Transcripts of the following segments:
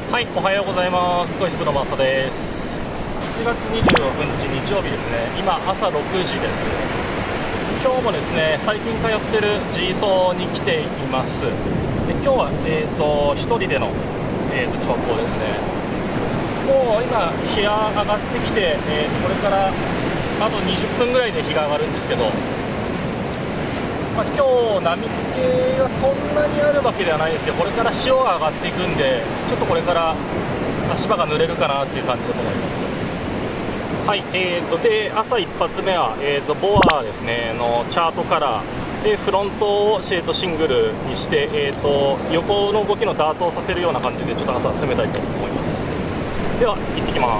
はい、おはようございます。小石部のマサです。1月26日日曜日ですね。今朝6時です。今日もですね、最近通ってる G ソーに来ています。で今日は1人での直行ですね。もう今日が上がってきて、これからあと20分ぐらいで日が上がるんですけど。今日波付けがそんなにあるわけではないですけど、これから潮が上がっていくんで、ちょっとこれから足場が濡れるかなっていう感じだと思います。はい、で朝一発目は、ボアですねのチャートカラーでフロントをシングルにして、横の動きのダートをさせるような感じでちょっと朝攻めたいと思います。では行ってきます。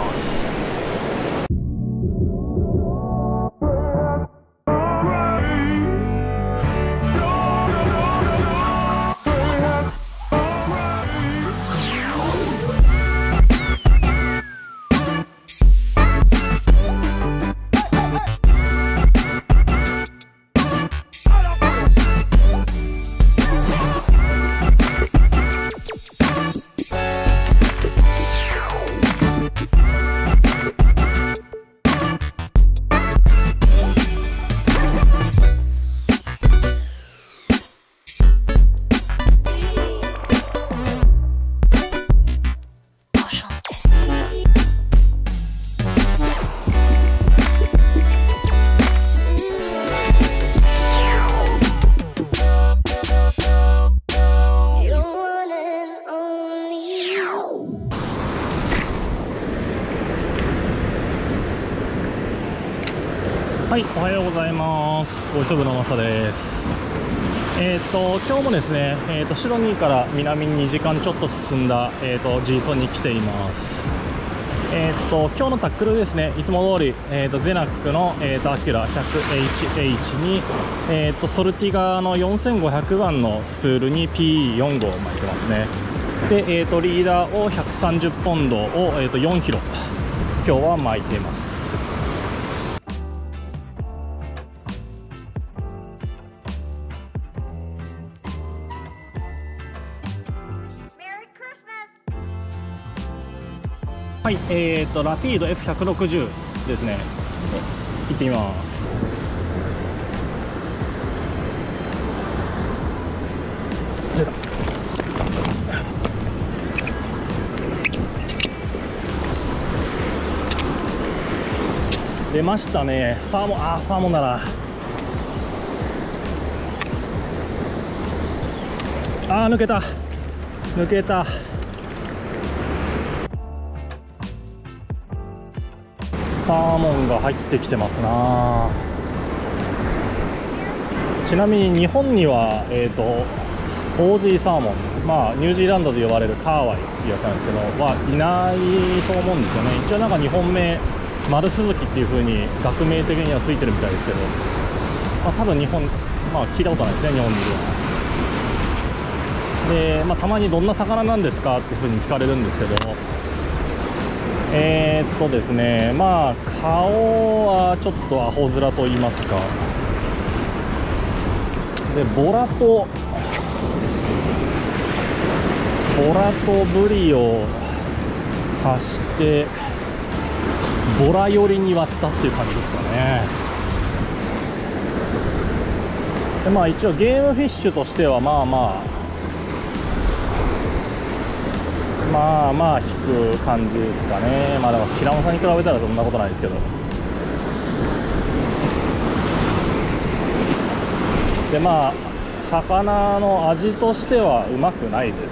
はい、おはようございます。ご一部のマサです。今日もですね、シドニーから南に2時間ちょっと進んだ、G ソンに来ています。今日のタックルですね、いつも通り、ゼナックの、アキュラ 100HH に、ソルティガーの4500番のスプールに P4 号巻いてますね。で、リーダーを130ポンドを、4キロ今日は巻いています。はい、ラピード F160 ですね。行ってみます。出た。出ましたね。サーモン、サーモンだな。抜けた。抜けた。サーモンが入ってきてますな。ちなみに日本には、オージーサーモン、ニュージーランドで呼ばれるカーワイっていうやつなんですけどはいないと思うんですよね。一応なんか日本名丸スズキっていう風に学名的にはついてるみたいですけど、多分日本、聞いたことないですね、日本には。で、たまにどんな魚なんですかっていう風に聞かれるんですけど、ですね、顔はちょっとアホ面と言いますか、でボラとブリを足してボラ寄りに割ったっていう感じですかね。で一応ゲームフィッシュとしては引く感じですかね。でも平野さんに比べたらそんなことないですけど。で魚の味としてはうまくないですね。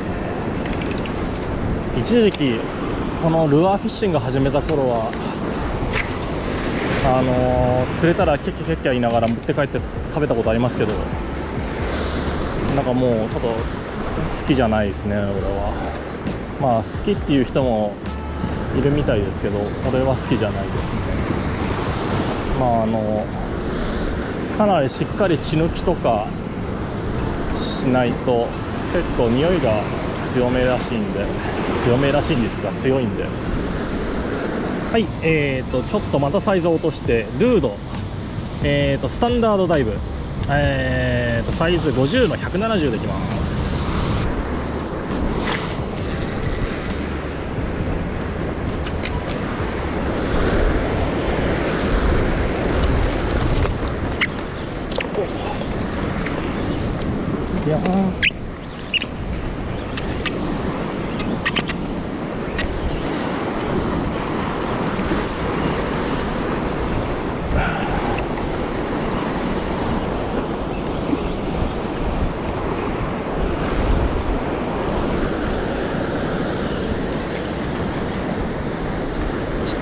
一時期このルアーフィッシング始めた頃は釣れたらキャッキャキャッキャ言いながら持って帰って食べたことありますけど、なんかもうちょっと好きじゃないですね、俺は。好きっていう人もいるみたいですけど、俺は好きじゃないですね。かなりしっかり血抜きとかしないと結構匂いが強めらしいんですが強いんで。はい、ちょっとまたサイズを落としてルード、スタンダードダイブ、サイズ50の170でいきます。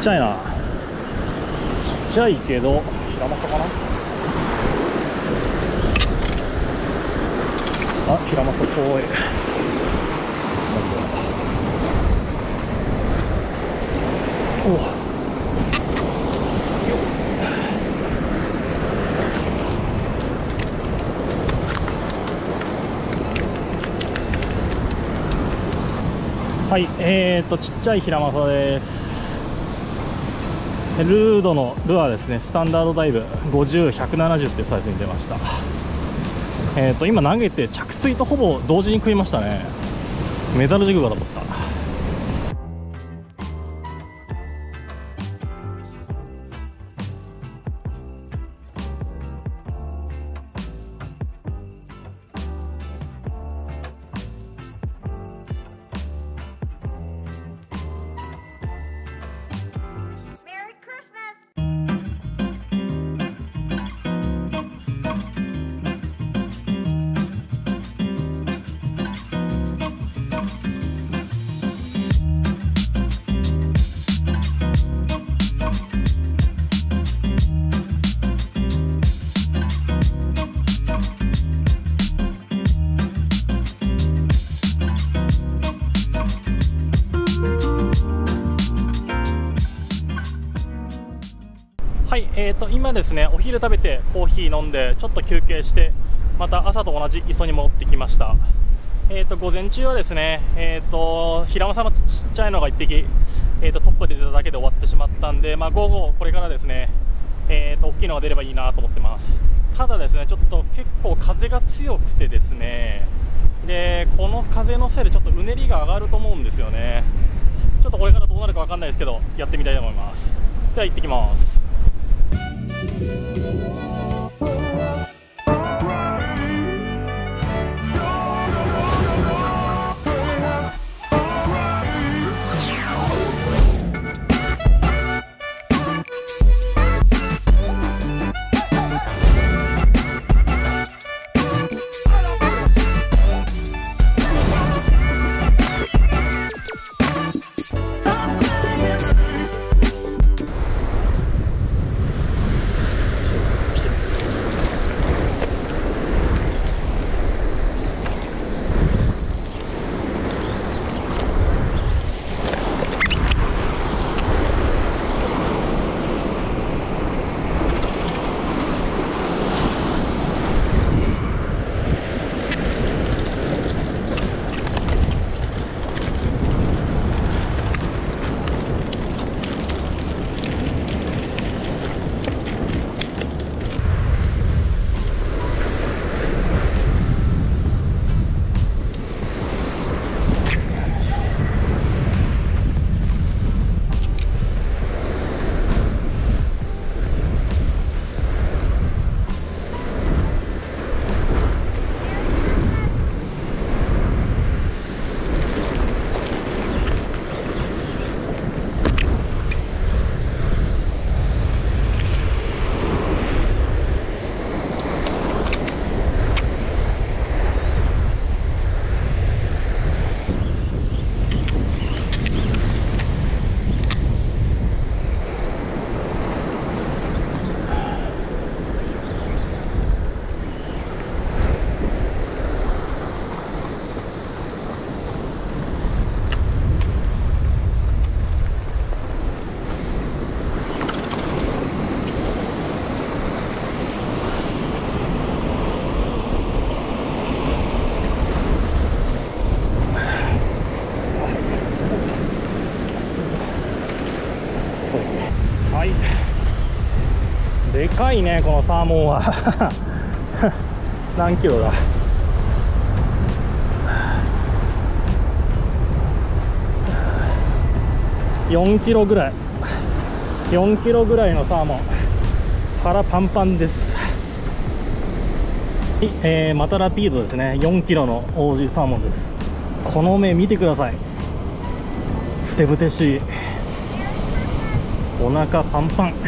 ちゃいな。ちっちゃいけど平正かな。あ、平正遠い。おはい、ちっちゃい平正です。ルードのルアーですね。スタンダードダイブ50、170っていうサイズに出ました。今投げて着水とほぼ同時に食いましたね。メダルジグかと思った。はい、今ですね、お昼食べてコーヒー飲んでちょっと休憩して、また朝と同じ磯に戻ってきました。午前中はですね、平正のちっちゃいのが1匹、トップで出ただけで終わってしまったんで、午後これからですね、大きいのが出ればいいなと思ってます。ただですね、ちょっと結構風が強くてですね、でこの風のせいでちょっとうねりが上がると思うんですよね。ちょっとこれからどうなるか分かんないですけど、やってみたいと思います。では行ってきます。はい、でかいねこのサーモンは何キロだ。4キロぐらい、4キロぐらいのサーモン、腹パンパンです。またラピードですね。4キロのオージーサーモンです。この目見てください。ふてぶてしい、お腹パンパン。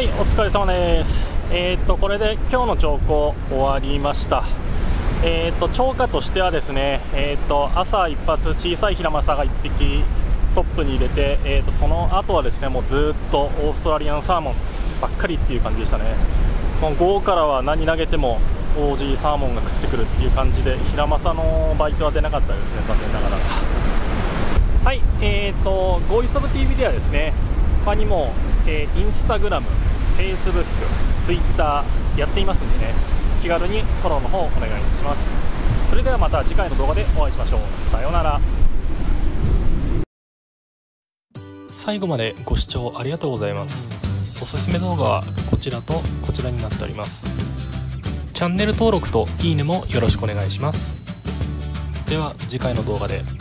はい、お疲れ様です。これで今日の釣行終わりました。釣果としてはですね、朝一発小さいヒラマサが1匹トップに入れて、その後はですね、もうずっとオーストラリアンサーモンばっかりっていう感じでしたね。もう午後からは何投げてもオージーサーモンが食ってくるっていう感じで、ヒラマサのバイトは出なかったですね、残念ながら。はい、ゴーイストブ TV ではですね、他にも、インスタグラム、フェイスブック、ツイッターやっていますんでね、気軽にフォローの方お願いいたします。それではまた次回の動画でお会いしましょう。さようなら。 最後までご視聴ありがとうございます。おすすめ動画はこちらとこちらになっております。チャンネル登録といいねもよろしくお願いします。では次回の動画で。